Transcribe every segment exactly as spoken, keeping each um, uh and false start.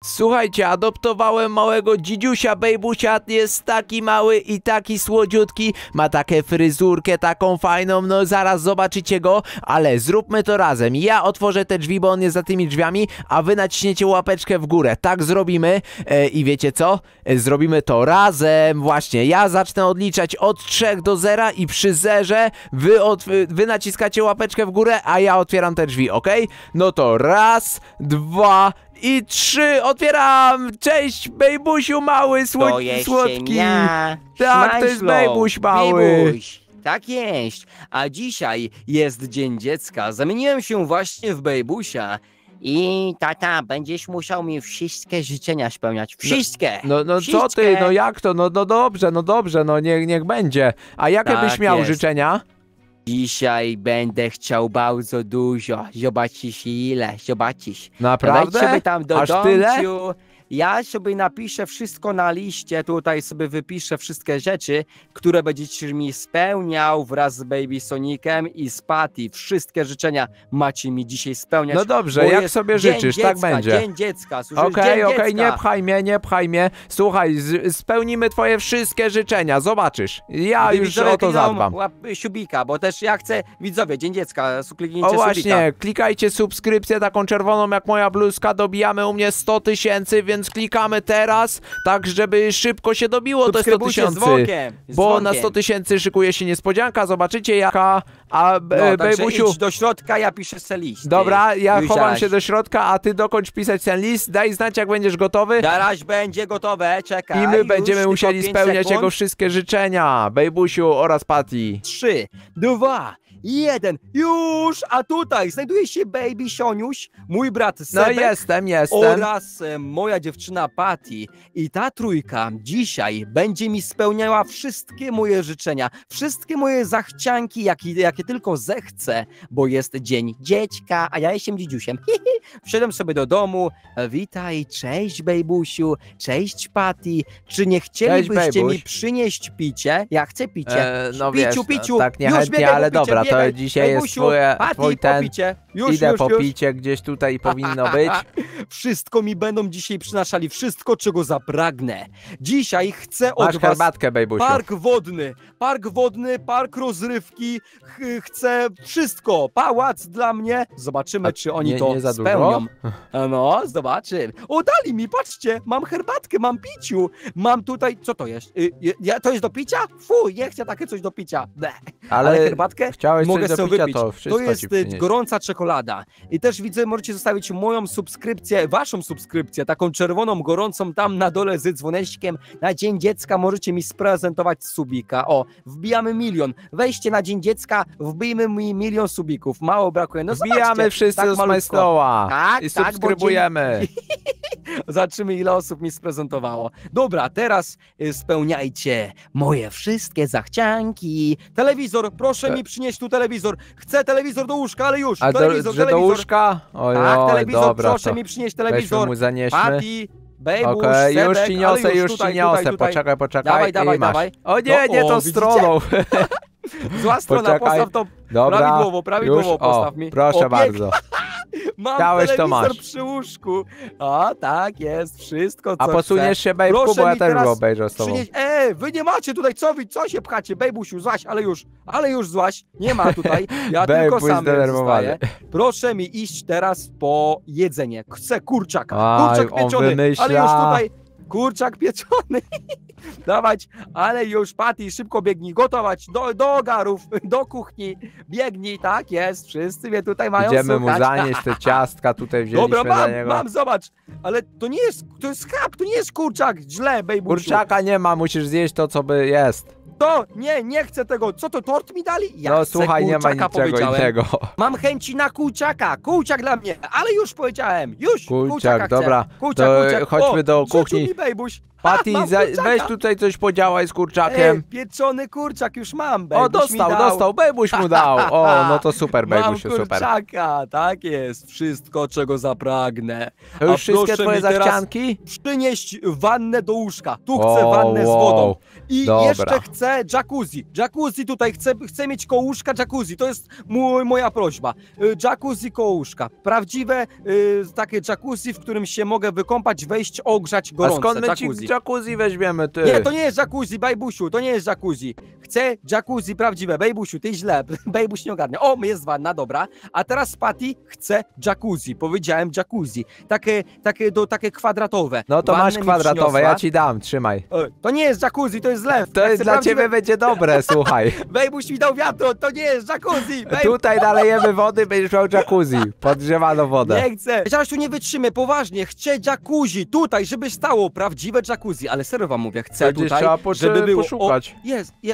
Słuchajcie, adoptowałem małego dzidziusia, bejbusia, jest taki mały i taki słodziutki, ma taką fryzurkę, taką fajną, no zaraz zobaczycie go, ale zróbmy to razem. Ja otworzę te drzwi, bo on jest za tymi drzwiami, a wy naciśniecie łapeczkę w górę. Tak zrobimy e, i wiecie co? E, zrobimy to razem, właśnie. Ja zacznę odliczać od trzech do zera i przy zerze wy, od, wy naciskacie łapeczkę w górę, a ja otwieram te drzwi, ok? No to raz, dwa i trzy, otwieram! Cześć, bejbusiu mały, słod To jest słodki. ja. Tak, to jest Szmańszlo, bejbuś mały. Bejbuś. Tak jest. A dzisiaj jest Dzień Dziecka. Zamieniłem się właśnie w bejbusia. I tata, będziesz musiał mi wszystkie życzenia spełniać. Wszystkie! No, no wszystkie. co ty, no jak to? No, no dobrze, no dobrze, no niech, niech będzie. A jakie Tak byś miał jest. życzenia? Dzisiaj będę chciał bardzo dużo. Zobaczysz ile, zobaczysz. Naprawdę? Wejdź sobie tam do Aż tyle? domciu. Ja sobie napiszę wszystko na liście, tutaj sobie wypiszę wszystkie rzeczy, które będziesz mi spełniał wraz z Baby Sonicem i z Patty. Wszystkie życzenia macie mi dzisiaj spełniać. No dobrze, bo jak jest sobie dzień życzysz, dziecka, tak będzie. Dzień dziecka, słyszysz? Okej, Dzień okej, dziecka. nie pchaj mnie, nie pchaj mnie. Słuchaj, z, spełnimy twoje wszystkie życzenia, zobaczysz. Ja Gdy już widzowie o to klikną zadbam. łap subika, bo też ja chcę, widzowie, Dzień Dziecka, kliknijcie O subika. właśnie, klikajcie subskrypcję taką czerwoną jak moja bluzka, dobijamy u mnie sto tysięcy, więc klikamy teraz, tak żeby szybko się dobiło te sto Subskrybujcie z tysięcy. dzwonkiem, z Bo na dzwonkiem. sto tysięcy szykuje się niespodzianka, zobaczycie jaka, a No, e, także bejbusiu... idź do środka, ja piszę se listy. Dobra, ja Już chowam zaraz. się do środka, a ty dokończ pisać ten list, daj znać jak będziesz gotowy. Zaraz będzie gotowe, czekaj. I my już, będziemy tylko musieli pięć spełniać sekund. jego wszystkie życzenia, bejbusiu oraz Patty. Trzy, dwa, jeden, już! A tutaj znajduje się Baby Sioniuś, mój brat No Sebek jestem, jestem. oraz e, moja dziewczyna Patty. I ta trójka dzisiaj będzie mi spełniała wszystkie moje życzenia, wszystkie moje zachcianki, jakie, jakie tylko zechcę, bo jest Dzień Dziecka, a ja jestem dzidziusiem. Wszedłem sobie do domu, witaj, cześć bejbusiu, cześć Patty, czy nie chcielibyście mi bejbuś. przynieść picie? Ja chcę picie. E, no piciu, wiesz, no, piciu, tak już niechętnie, biegaj ale po picie, dobra, to biegaj. dzisiaj jest Bejbusiu, twoje, Patty, twój po ten, picie. Już, idę już, po już. picie, gdzieś tutaj powinno być. Wszystko mi będą dzisiaj przynaszali, wszystko czego zapragnę. Dzisiaj chcę od Masz was herbatkę, bejbusiu. park wodny, park wodny, park rozrywki, ch chcę wszystko, pałac dla mnie. Zobaczymy, A czy oni nie- to nie za dużo? spełnią. No, zobaczymy. O, dali mi, patrzcie, mam herbatkę, mam piciu, mam tutaj, co to jest? Y, ja, to jest do picia? Fuj, nie chcę takie coś do picia. Bleh. Ale, Ale herbatkę chciałeś mogę coś do sobie picia, wypić. to wszystko jest ci y, przynieść. gorąca czekolada. I też widzę, możecie zostawić moją subskrypcję, waszą subskrypcję, taką czerwoną, gorącą tam na dole z dzwoneczkiem. Na Dzień Dziecka możecie mi sprezentować subika. O, wbijamy milion. Weźcie na Dzień Dziecka, wbijmy mi milion subików. Mało brakuje. No Wbijamy zobaczcie, wszyscy tak do malutko. Smajslowa Tak, i tak, bo subskrybujemy. Zobaczymy, ile osób mi sprezentowało. Dobra, teraz y, spełniajcie moje wszystkie zachcianki. Telewizor, proszę E- mi przynieść tu telewizor. Chcę telewizor do łóżka, ale już. A do, telewizor, że do telewizor. łóżka? Oj, Tak, oj, telewizor, dobra, proszę to mi przynieść weźmy telewizor. mu zanieśmy. Patty, Bejbuś, Okej, Sebek, już ci ale niosę, już tutaj, ci niosę, tutaj, tutaj. poczekaj, poczekaj Dawaj, i dawaj, masz. dawaj. O nie, No, nie o, tą widzicie? stroną. Zła strona, Poczekaj. postaw to Dobra, prawidłowo, prawidłowo już, postaw o, mi. proszę O, pięknie. bardzo. Mam Chciałeś, to telewizor masz. przy łóżku. O, tak jest, wszystko co A posuniesz chcę. się, bejbku, Proszę bo ja mi też teraz go obejrzę z tobą. Przynieś... Ej, wy nie macie tutaj, co wy, co się pchacie? Bejbusiu, złaś, ale już, ale już złaś. Nie ma tutaj, ja tylko Bejbuś sam zdenerwowany. zostaję. Proszę mi iść teraz po jedzenie. Chcę kurczak, Aj, kurczak on pieczony, wymyśla. ale już tutaj kurczak pieczony. Dawać, ale już Patty, szybko biegnij, gotować do, do ogarów, do kuchni. Biegnij, tak jest, wszyscy mnie tutaj mają Idziemy mu słuchać. zanieść te ciastka, tutaj wzięliśmy Dobra, dla mam, niego. mam, zobacz, ale to nie jest, to jest schab, to nie jest kurczak, źle, bejbusiu. Kurczaka nie ma, musisz zjeść to, co by jest. To, nie, nie chcę tego, co to, tort mi dali? Ja No chcę słuchaj, nie ma kurczaka, niczego powiedziałem. innego. Mam chęci na kurczaka, kurczak dla mnie, ale już powiedziałem, już, Kurczak, kurczaka chcę. dobra, Kurczak, to kurczak. chodźmy o, do rzucił kuchni. mi bejbuś. Patty, mam za, kurczaka. weź tutaj coś podziałaj z Ej, kurczakiem. pieczony kurczak już mam, O, Bejbuś mi dostał, dał. dostał, Bejbuś mu dał. O, no to super, Mam Bejbusiu, super. kurczaka, tak jest, wszystko czego zapragnę. To już A wszystkie proszę twoje mi teraz zachcianki? Przynieść wannę do łóżka, tu chcę O, wannę z wow. wodą. I Dobra. jeszcze chcę jacuzzi, jacuzzi tutaj, chcę, chcę mieć koło łóżka jacuzzi, to jest mój, moja prośba. Y, Jacuzzi koło łóżka, prawdziwe y, takie jacuzzi, w którym się mogę wykąpać, wejść, ogrzać A gorące skąd my ci jacuzzi. jacuzzi weźmiemy, ty? Nie, to nie jest jacuzzi, Bejbusiu, to nie jest jacuzzi. Chcę jacuzzi prawdziwe, Bejbusiu, ty źle, Bejbuś nie ogarnia. O, jest wanna, dobra. A teraz Patty chce jacuzzi, powiedziałem jacuzzi. Takie, takie, do, takie kwadratowe. No to Wannę masz mi kwadratowe, ja przyniosła. ci dam, trzymaj. E, To nie jest jacuzzi, to jest zlew. To Ja jest chcę dla prawdziwe- ciebie będzie dobre, słuchaj. Bejbuś mi dał wiatru, to nie jest jacuzzi, Bejbuś. Tutaj nalejemy wody, będziesz miał jacuzzi. Podgrzewaną wodę. Nie chcę. Zaraz tu nie wytrzymę, poważnie, chcę jacuzzi tutaj, żeby stało prawdziwe jacuzzi, ale serio wam mówię, chcę Będziesz tutaj, trzeba po- żeby było... poszukać. O, jest, je,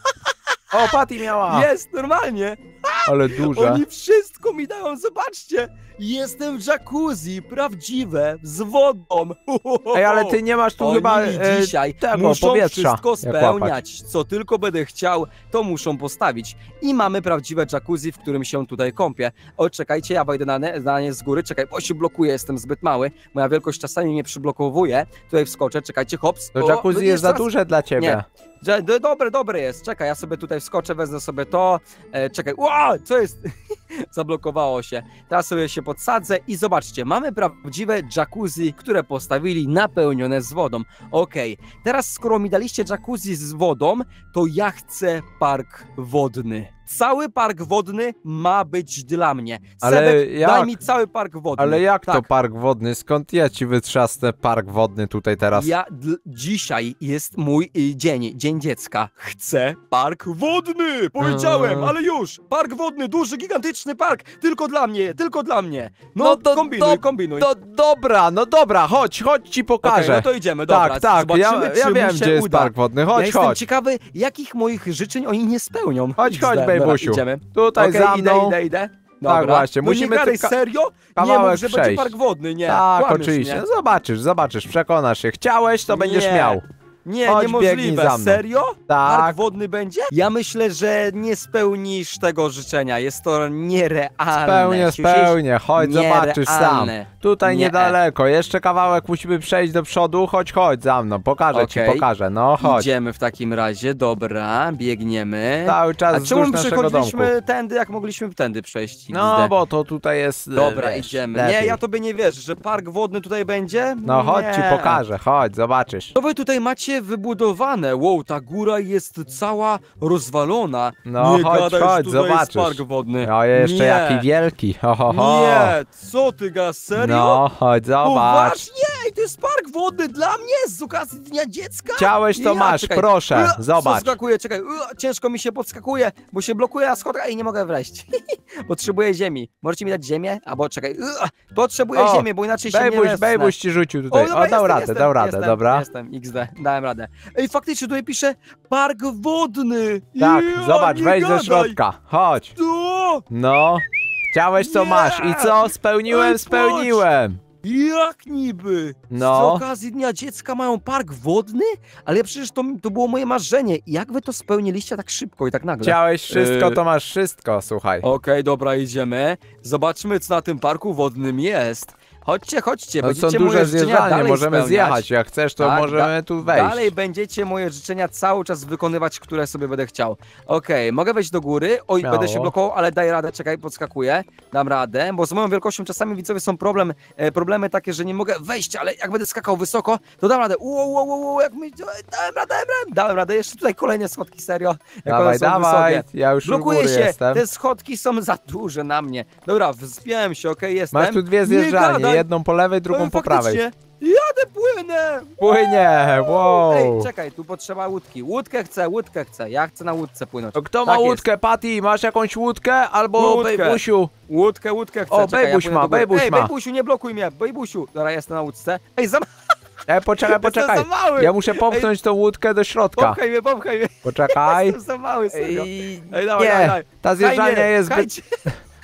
O, Patty miała. jest, normalnie. Ale duże. Oni wszystko mi dają, zobaczcie! Jestem w jacuzzi, prawdziwe, z wodą. Ej, ale ty nie masz tu Oni chyba mi e, dzisiaj tego, muszą powietrza. wszystko jak łapać. spełniać, co tylko będę chciał, to muszą postawić. I mamy prawdziwe jacuzzi, w którym się tutaj kąpię. O, czekajcie, ja wejdę na nie, na nie z góry, czekaj, bo się blokuję, jestem zbyt mały. Moja wielkość czasami mnie przyblokowuje. Tutaj wskoczę, czekajcie, hops. To O, jacuzzi jest za teraz- duże dla ciebie. Nie. Że, do, dobre, dobre jest. Czekaj, ja sobie tutaj wskoczę, wezmę sobie to. E, czekaj, wow, co jest? Zablokowało się. Teraz sobie się podsadzę i zobaczcie, mamy prawdziwe jacuzzi, które postawili napełnione z wodą. Okej, teraz skoro mi daliście jacuzzi z wodą, to ja chcę park wodny. Cały park wodny ma być dla mnie. Ale Sebek, jak? daj mi cały park wodny. Ale jak to Tak. park wodny? Skąd ja ci wytrzasnę park wodny tutaj teraz? Ja dl- dzisiaj jest mój y, dzień, dzień dziecka. Chcę park wodny! Powiedziałem, Eee. ale już! Park wodny, duży, gigantyczny park! Tylko dla mnie, tylko dla mnie! No, No to- kombinuj, to- kombinuj. No dobra, no dobra, chodź, chodź ci Okej, pokażę. no to idziemy, dobra. tak, tak, Zobaczymy, ja, czy ja mu wiem, się gdzie jest uda. park wodny. Ja Chodź, jestem chodź. ciekawy, jakich moich życzeń oni nie spełnią. Chodź, chodź, Dobra, bejbusiu. Idziemy. Tutaj Okej, za idę, mną. idę, idę. Dobra. Tak, właśnie, No musimy nie gadaj, tylko serio? Nie kawałek mów, że będzie przejść. park wodny, nie. Tak, Kłamiesz oczywiście. mnie. No zobaczysz, zobaczysz, przekonasz się. Chciałeś, to będziesz Nie. miał. Nie, Chodź, biegnij niemożliwe. za mną. Serio? Tak. Park wodny będzie? Ja myślę, że nie spełnisz tego życzenia. Jest to nierealne. Spełnię, Słyszysz? spełnię. Chodź, zobaczysz sam. Nierealne. Tutaj Nie. niedaleko. Jeszcze kawałek musimy przejść do przodu. Chodź, chodź za mną. Pokażę ci, Okej. pokażę. No chodź. Idziemy w takim razie, dobra, biegniemy. Cały czas A czemu wzdłuż my naszego domku. przechodziliśmy tędy, jak mogliśmy tędy przejść? No, X D? bo to tutaj jest. e, Dobra, wiesz, idziemy. lepiej. Nie, ja tobie nie wierzę, że park wodny tutaj będzie? No chodź, ci Nie. pokażę. Chodź, zobaczysz. Co wy tutaj macie wybudowane? Wow, ta góra jest cała rozwalona. No nie chodź, gadaj, chodź, że tutaj zobaczysz. jest park wodny. No jeszcze nie. jaki wielki. Ho, ho, ho. Nie, co ty gaz, serio? No, chodź, zobacz. Poważnie? Ej, to jest park wodny dla mnie z okazji Dnia Dziecka? Chciałeś, to Ja, masz, czekaj. proszę, Ua, zobacz. Podskakuje, czekaj, ua, ciężko mi się podskakuje, bo się blokuje na schodach i nie mogę wleźć. Potrzebuję ziemi. Możecie mi dać ziemię? Albo czekaj, ua, potrzebuję O, ziemię, bo inaczej się nie Bejbuś, wesnę. Bejbuś ci rzucił tutaj. O, dobra, dał jestem, radę, jestem, dał radę, jestem, dobra. Jestem, X D, dałem radę. Ej, faktycznie tutaj pisze park wodny. Tak, Ja, zobacz, nie wejdź do gadaj. środka. Chodź. Co? No. Chciałeś, co Nie. masz. I co? Spełniłem, Ej, spełniłem. Jak niby? No. Z okazji Dnia Dziecka mają park wodny? Ale przecież to, to było moje marzenie. Jak wy to spełniliście tak szybko i tak nagle? Chciałeś wszystko, Yy. to masz wszystko, słuchaj. Okej, dobra, idziemy. Zobaczmy, co na tym parku wodnym jest. Chodźcie, chodźcie, No, są będziecie moje duże życzenia zjeżdżalnie, dalej możemy spełniać. zjechać. Jak chcesz, to Tak, możemy tu wejść. Dalej będziecie moje życzenia cały czas wykonywać, które sobie będę chciał. Okej, mogę wejść do góry. Oj, Śmiało. będę się blokował, ale daj radę, czekaj, podskakuję. Dam radę, bo z moją wielkością czasami widzowie są problem, e, problemy takie, że nie mogę wejść, ale jak będę skakał wysoko, to dam radę. Wow, wow, wow, wow, jak mi... Dałem radę, dałem radę, dałem radę. Jeszcze tutaj kolejne schodki, serio. Jak one Dawaj, są dawaj. wysokie. Ja już u Blokuję góry się, jestem. te schodki są za duże na mnie. Dobra, wspiąłem się, okej, jestem. Masz tu dwie Nie zjeżdżalnie. gadaj. Jedną po lewej, drugą Ej, po prawej. faktycznie. Jadę, płynę! Płynie, wow. Ej, czekaj, tu potrzeba łódki. Łódkę chcę, łódkę chcę. Ja chcę na łódce płynąć. To kto ma Tak jest. łódkę, Patty? Masz jakąś łódkę? Albo Łódkę. Bejbusiu? Łódkę, łódkę chcę. O, czekaj, Bejbuś ja ma, płynę do góry. Bejbuś Ej, ma. Bejbusiu, nie blokuj mnie, Bejbusiu. Dobra, jestem na łódce. Ej, za, E, poczekaj, poczekaj. jestem za mały. Ja muszę popchnąć tą łódkę do środka. Popchaj mnie, popchaj mnie. Poczekaj. Jestem za mały, serio. Ej, Ej, dawaj, nie, dawaj, dawaj. ta zjeżdżalnia Fajnie, jest zbyt... pchajcie.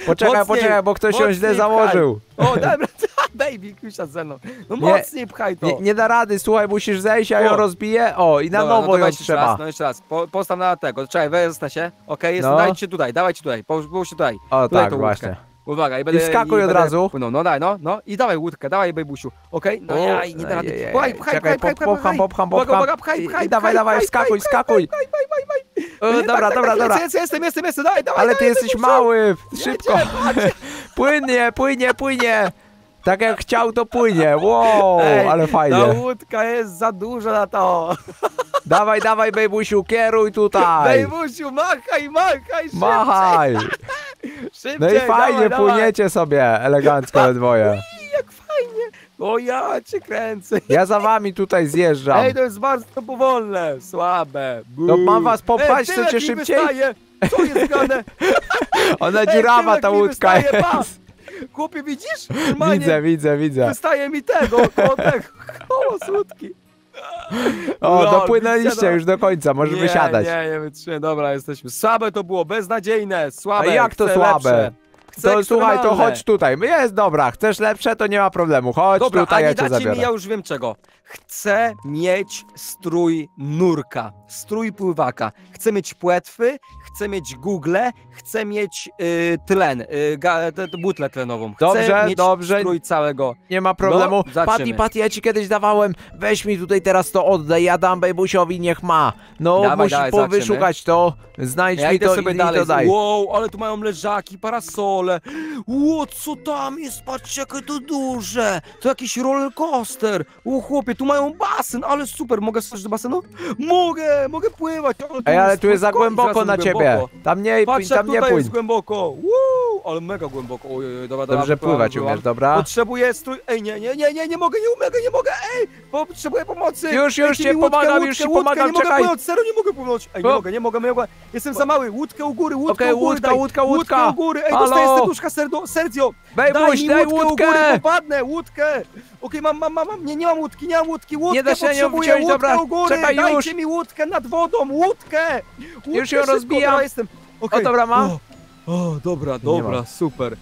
Poczekaj, Mocniej, poczekaj, bo ktoś ją mocniej źle pchaj. założył. O, dobra, baby, kusiadł ze mną. No Nie, mocniej pchaj to. Nie, nie da rady, słuchaj, musisz zejść, a ją O. rozbiję. O, i na Dobra, nowo no to ją weź jeszcze trzeba. Raz, no jeszcze raz, po, postaw na tego, czekaj, wezmę się, okej, jest, No. dajcie tutaj, dawajcie tutaj, połóż połóż się tutaj. O, Tutaj tak, tą właśnie. łódkę. Uwaga, i będę... wskakuj i od będę razu. Płynął. No daj, no, no, i dawaj łódkę, dawaj, babusiu, okej, no O, jaj, nie da rady. ojej, Pchaj, pchaj, czekaj, pchaj, pchaj, pop- pchaj, popcham, popcham, Uwaga, popcham. uwaga, pchaj, I- pchaj, i dawaj, pchaj, dawaj, pchaj, wskakuj, pchaj, wskakuj. pchaj, pchaj, pchaj, pchaj. O, Nie, dobra, tak, dobra, tak, dobra. Jest, jestem, jestem, jestem, dawaj, dawaj, Ale ty dawaj, jesteś babusiu. mały, szybko. Płynie, płynie, płynie. Tak jak chciał, to płynie. Wow, Ej, ale Ta fajnie. łódka jest za duża na to. Dawaj, dawaj, bejbusiu, kieruj tutaj. Babusiu, machaj, machaj, szybciej. Machaj. Szybciej, No i fajnie, dawaj, płyniecie sobie elegancko we dwoje. dawaj. Jak fajnie. O, ja cię kręcę. Ja za wami tutaj zjeżdżam. Ej, to jest bardzo powolne, słabe. No mam was popchać, Ej, chcecie tyłek mi szybciej? wystaje. Co jest grane? Ona Ej, dziurawa tyłek ta mi łódka wystaje, pa. jest. Chłopie, widzisz? Normalnie Widzę, widzę, widzę. wystaje mi tego, koło tego, koło łódki. O, Lol, dopłynęliście widzę, już do końca, możesz nie, wysiadać. Nie, nie wytrzymam, dobra, jesteśmy. Słabe to było, beznadziejne, słabe. A jak to chcę słabe? Lepsze. Chcę To słuchaj, to ekstremalne. chodź tutaj. Jest dobra, chcesz lepsze, to nie ma problemu. Chodź Dobra, tutaj, a ja nie cię dacie zabiorę. mi, ja już wiem czego. Chcę mieć strój nurka, strój pływaka. Chcę mieć płetwy, chcę mieć google, chcę mieć y, tlen, y, ga, te, te butlę tlenową. Chcę Dobrze, mieć dobrze. strój całego. Nie ma problemu. No, zobaczymy. Patty, Patty, ja ci kiedyś dawałem. Weź mi tutaj teraz to oddaj, ja dam bejbusiowi, niech ma. No, Dawaj, musisz dawaj, powyszukać to, znajdź Ja mi idę to sobie i mi dalej. to daj. Wow, ale tu mają leżaki, parasole. Ło, co tam jest? Patrzcie, jakie to duże. To jakiś roller coaster. O, chłopie, tu mają basen, ale super. Mogę skoczyć do basenu? Mogę, mogę pływać. Ale Ej, ale tu jest za płytko i głęboko zaraz na jest ciebie. głęboko. Tam nie, Patrz, tam jak nie tutaj płyń. jest głęboko. Wow, ale mega głęboko. Oj, oj, oj, dobra, dobra. Dobrze wypływam, pływać wypływam. umiesz, dobra? Potrzebuję strój. Ej, nie, nie, nie, nie, nie mogę, nie mogę, nie mogę. Ej, potrzebuję pomocy. Już, już Dajcie ci mi łódkę, pomagam, łódkę, już ci łódkę, pomagam, nie mogę czekaj. płynąć, serio nie mogę płynąć. Ej, nie O. mogę, nie mogę, nie mogę. Jestem za mały. Łódkę u góry, łódkę Okej, u góry. łódka, daj. łódka, łódka. Łódkę u góry. Ej, Halo. dostaję serduszka, serdo, serdio. Bejbuś, mi daj łódkę u łódkę. góry, popadnę, łódkę. Okej, mam, mam, mam, mam, nie, nie mam łódki, nie mam łódki, łódkę Nie da się nią potrzebuję, wziąć, łódkę dobra, u góry. czekaj, już. Dajcie mi łódkę nad wodą, łódkę. łódkę Już ją szybko, rozbijam. dobra, jestem. Okej. O, dobra, mam. O, o, dobra, Nie dobra, mam. super.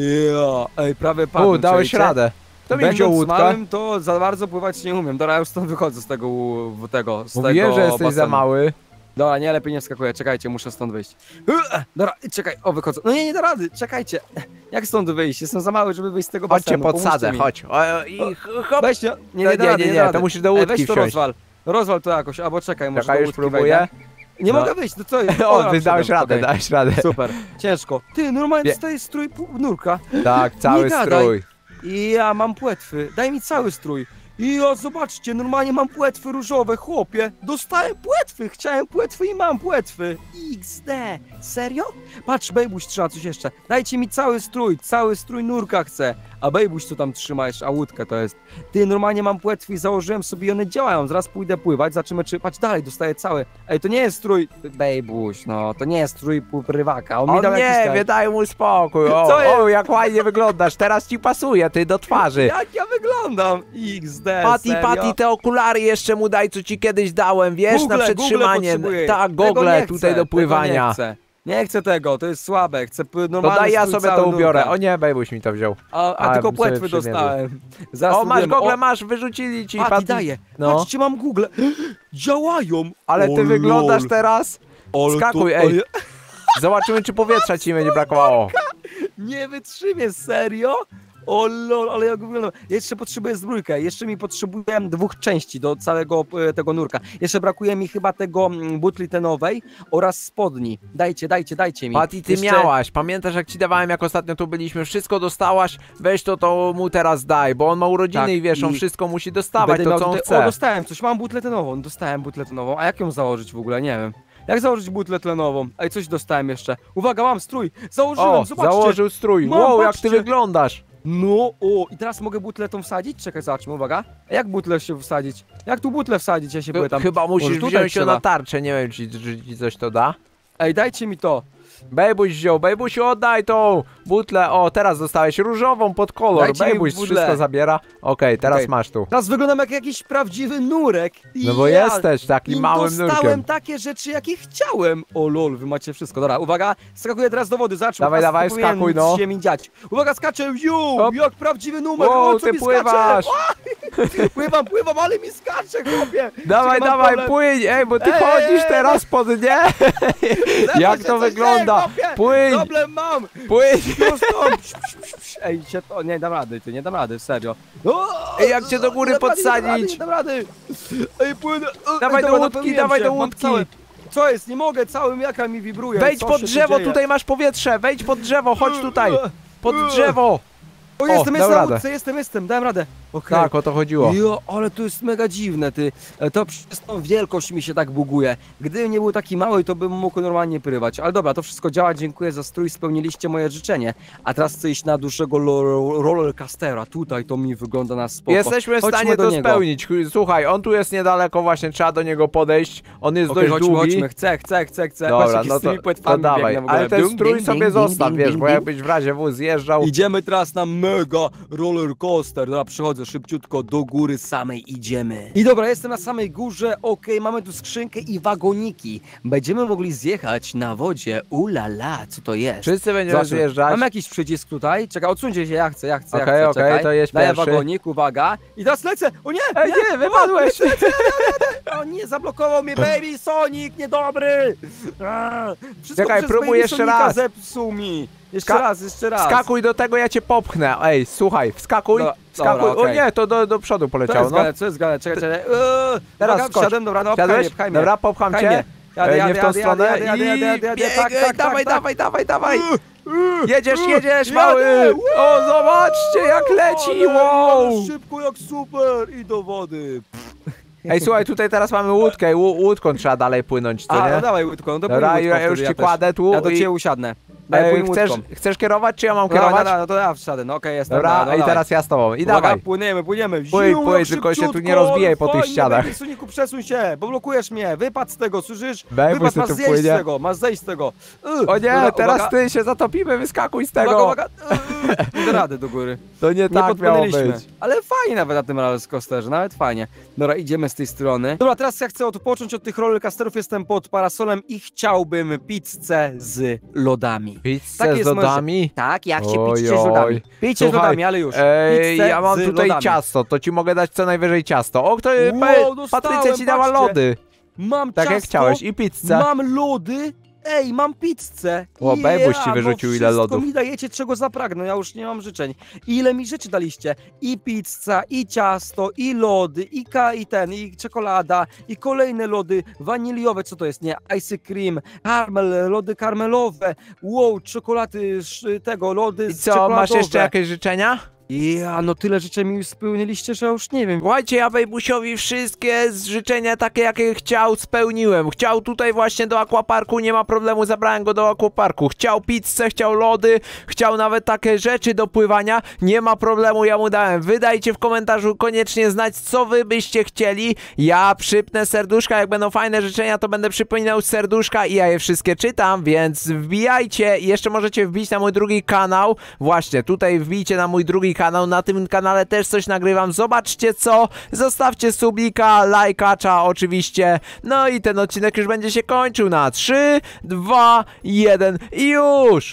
Ja, ej, prawie padłem. U, dałeś czajcie? radę. Kto mi Będąc wziął łódkę? małym, to za bardzo pływać nie umiem. Dobra, ja już stąd wychodzę z tego, w tego, z Mówiłem, tego że jesteś basenu. za mały. Dobra, nie, lepiej nie wskakuję, czekajcie, muszę stąd wyjść. Ua, Dobra, czekaj, o, wychodzę. No nie, nie da rady, czekajcie. Jak stąd wyjść? Jestem za mały, żeby wyjść z tego Chodź cię basenu. pomóżcie podsadzę, mi. chodź. O, i ch- hop. Weź, nie, nie, Nie, nie, da nie, rady, nie, da nie, rady. to musisz do Ej, łódki weź to wsiąść. rozwal. Rozwal to jakoś, albo czekaj, może Czekaj, do już łódki próbuję. wejdę. Nie No. mogę wyjść, no co jest? O, Dobra, ty dałeś wszedłem, radę, okej. dałeś radę. Super, ciężko. Ty, normalnie Nie. dostaję strój pół- nurka. Tak, cały gadaj. strój. I ja mam płetwy, daj mi cały strój. I ja, zobaczcie, normalnie mam płetwy różowe, chłopie. Dostałem płetwy, chciałem płetwy i mam płetwy. iks de, serio? Patrz, Bejbuś trzyma coś jeszcze. Dajcie mi cały strój, cały strój nurka chcę. A Bejbuś co tam trzyma jeszcze, a łódkę to jest. Ty, normalnie mam płetwy i założyłem sobie i one działają. Zaraz pójdę pływać, zobaczymy czy... Patrz dalej, dostaję cały. Ej, to nie jest strój... Bejbuś, no, to nie jest strój prywaka. On mi O dał jakiś nie, ten- nie daj mu spokój. O, Co jest? o, jak ładnie wyglądasz. Teraz ci pasuje, ty do twarzy. Jak ja wyglądam? iks de, Patty, serio? Patty, te okulary jeszcze mu daj, co ci kiedyś dałem, wiesz, Google, na przetrzymanie. Google potrzebuję. Tak, Tego gogle nie tutaj chcę, do tego pływania. Nie chcę. nie chcę tego, to jest słabe, chcę p- To normalny daj, ja strój sobie to cały ubiorę. nurka. O nie, Bejbuś mi to wziął. A, a A, tylko bym sobie płetwy przymierzył. dostałem. Zaraz O, masz spróbujemy. gogle, O, masz, wyrzucili ci. Patty, Patty. daję. No. Patrzcie, mam Google. Działają. Ale ty O, wyglądasz lol. teraz. Ale Skakuj, to- ej. ale- Zobaczymy, czy powietrza ci będzie brakowało. Nie wytrzymię, serio? O lol, ale jak wyglądam. Jeszcze potrzebuję zbrójkę, jeszcze mi potrzebuję dwóch części do całego e, tego nurka. Jeszcze brakuje mi chyba tego mm, butli tenowej oraz spodni. Dajcie, dajcie, dajcie mi. Patty, ty jeszcze... miałaś. Pamiętasz, jak ci dawałem, jak ostatnio tu byliśmy, wszystko dostałaś, weź to, to mu teraz daj, bo on ma urodziny Tak, i wiesz, on i wszystko musi dostawać, Będę to miał co on tutaj... O, chce. dostałem coś, mam butlę tenową, dostałem butlę tenową. A jak ją założyć w ogóle? Nie wiem. Jak założyć butlę tlenową? Ej, coś dostałem jeszcze. Uwaga, mam strój! Założyłem, O, zobaczcie! założył strój. Mam, Wow, jak patrzcie. ty wyglądasz. No, o, i teraz mogę butlę tą wsadzić? Czekaj, zobaczmy, uwaga. A jak butlę się wsadzić? Jak tu butlę wsadzić? Ja się pytam. Chyba musisz Może tutaj wziąć ją trzeba. na tarczę, nie wiem, czy, czy ci coś to da. Ej, dajcie mi to. Bejbuś wziął, Bejbusiu, oddaj tą butlę. O, teraz dostałeś różową pod kolor. Dajcie mi Bejbuś butlę. wszystko zabiera. Okej, teraz Okej. masz tu. Teraz wyglądam jak jakiś prawdziwy nurek. No bo Ja- jesteś takim I małym dostałem nurkiem. takie rzeczy, jakie chciałem. O lol, wy macie wszystko. Dobra, uwaga, skakuję teraz do wody. Zacznę. Dawaj, dawaj, skakuj, no. się mi dziać. Uwaga, skaczę. Ju, Hop. jak prawdziwy numer. Wow, o, co ty mi pływasz. Skacze? Pływam, pływam, ale mi skacze, chłopie. Dawaj, Czekaj, mam dawaj, problem. płyń, ej, bo ty Ej, chodzisz ej, teraz pod nie? Zobacz, Jak że to coś wygląda? dzieje, chłopie. Płyń, Problem mam. płyń. Prosto. Psz, psz, psz, psz. Ej, się to, nie dam rady, ty nie dam rady, serio. O, Ej, jak cię do góry nie dam rady, podsadzić? Nie dam rady, nie dam rady. Ej, płynę. O, Dawaj ej, do dobra, łódki, napełniłem dawaj się, do mam łódki. Całe... Co jest? Nie mogę, całym jaka mi wibruje. Wejdź Co pod się tu drzewo, dzieje? tutaj masz powietrze, wejdź pod drzewo, chodź tutaj. Pod drzewo. O, O, jestem, dał jestem na radę. łódce, jestem, jestem, dałem radę. Okej. Tak, o to chodziło. Jo, ale to jest mega dziwne, ty. E, To przez tą wielkość mi się tak buguje. Gdybym nie był taki mały, to bym mógł normalnie prywać. Ale dobra, to wszystko działa, dziękuję za strój, spełniliście moje życzenie. A teraz chcę iść na dłuższego lo- rollercoastera. Tutaj to mi wygląda na spoko. Jesteśmy w Chodźmy stanie do to niego. spełnić. Słuchaj, on tu jest niedaleko, właśnie trzeba do niego podejść. On jest Okej, dość chodźmy, długi. chodźmy, chcę, chcę, chcę, chcę. Dobra, Patrz, jaki no z tymi to, płetwami to dawaj. biegnę w ogóle. Ale ten Dum, strój ding, sobie ding, zostaw, ding, wiesz, ding, bo ding. jakbyś w razie W zjeżdżał. Idziemy teraz na mega roller coaster. Dobra, przychodzę szybciutko do góry samej idziemy. I dobra, jestem na samej górze. Okej, mamy tu skrzynkę i wagoniki. Będziemy mogli zjechać na wodzie. Ulala, co to jest? Wszyscy będziemy Zobaczmy. zjeżdżać. Mam jakiś przycisk tutaj. Czekaj, odsuńcie się, ja chcę, ja chcę, Okej, ja chcę. okej, czekaj. to jedź Daję pierwszy. wagonik, uwaga. I teraz lecę. O nie! Ej, nie, wypadłeś. O, lecę, lecę, lecę. O nie, zablokował mnie Baby Sonic, niedobry. A, wszystko Czekaj, przez próbuj Baby jeszcze Sonika raz. Zepsuł mi. Jeszcze Ska- raz, jeszcze raz. Wskakuj do tego, ja cię popchnę. Ej, słuchaj, wskakuj, Dobra, wskakuj. dobra, O okej. nie, to do, do przodu Co poleciało, jest no. gale, co jest gale, czekaj, czekaj. Eee, Teraz uwaga, skocz. wsiadłem, dobra, no pchaj Siadłeś? mnie, pchaj mnie. Dobra, popcham Pchaj cię. mnie. Jadę, Ej, jadę, nie w tą jadę, stronę jadę, jadę, jadę, jadę, jadę, i tak, biegaj, tak, dawaj, tak, dawaj, dawaj, dawaj. Eee, Jedziesz, eee, jedziesz, jadę, mały. woo! O, zobaczcie, jak leci, Ale, wow. ale szybko jak super i do wody. Ej, słuchaj, tutaj teraz mamy łódkę i łu- łódką trzeba dalej płynąć, co A, nie? no dawaj łódką, no to Dobra, płyń ja łódką już wtedy, ci też. kładę tu Ja do i- ciebie usiadnę. Daj, Ej, płyń chcesz, łódką. chcesz kierować, czy ja mam No, dawaj, kierować? dawaj, no to ja wsiadę, no okej, jestem. Dobra, no, i dawaj. teraz ja z tobą. I Uwaga, dawaj. płyniemy, płyniemy. Płyń, Ziu, płyń, jak tylko się tu nie szybciutko, rozbijaj po tych fajnie, ścianach. Baby Soniku, przesuń się, bo blokujesz mnie. Wypadł z tego, słyszysz? Baby Wypadł, se masz tu zejść płynie. z tego, masz zejść z tego. Yy, O nie, dobra, teraz uwaga, ty się zatopimy, wyskakuj z tego. Uwaga, uwaga. Yy, nie do rady do góry. To nie Nie tak miało podpłynęliśmy. być. Ale fajnie nawet na tym rollercoasterze, nawet fajnie. Dobra, idziemy z tej strony. Dobra, teraz ja chcę odpocząć od tych rollercoasterów, jestem pod parasolem i chciałbym pizzę z lodami. Pizzę Takie z jest moje- lodami? Tak, jak się Oj, pizzę z lodami. oj. Pijcie z Słuchaj, lodami, ale już. Ej, Pizzę ja mam z tutaj lodami. ciasto, to ci mogę dać co najwyżej ciasto. O, kto, Wow, pa, dostałem, Patrycja ci dała patrzcie. lody. Mam Tak ciasto, jak chciałeś i pizzę. mam lody. Ej, mam pizzę. O, Bejbuś ci Yeah, wyrzucił bo ile wszystko lodów. mi dajecie, czego zapragnę, ja już nie mam życzeń. Ile mi rzeczy daliście? I pizza, i ciasto, i lody, i, ka, i ten, i czekolada, i kolejne lody waniliowe, co to jest, nie? Ice cream, karmel, lody karmelowe, wow, czekolady, sz- tego, lody I z co, masz czekoladowe. jeszcze jakieś życzenia? Ja, no tyle życzeń mi spełniliście, że już nie wiem. Słuchajcie, ja Bejbusiowi wszystkie z życzenia takie, jakie chciał, spełniłem. Chciał tutaj właśnie do aquaparku, nie ma problemu, zabrałem go do aquaparku. Chciał pizzę, chciał lody, chciał nawet takie rzeczy do pływania, nie ma problemu, ja mu dałem. Wy dajcie w komentarzu koniecznie znać, co wy byście chcieli. Ja przypnę serduszka, jak będą fajne życzenia, to będę przypominał serduszka i ja je wszystkie czytam, więc wbijajcie. I jeszcze możecie wbić na mój drugi kanał. Właśnie, tutaj wbijcie na mój drugi kanał. Na tym kanale też coś nagrywam. Zobaczcie co. Zostawcie subika, lajkacza oczywiście. No i ten odcinek już będzie się kończył na trzy, dwa, jeden i już!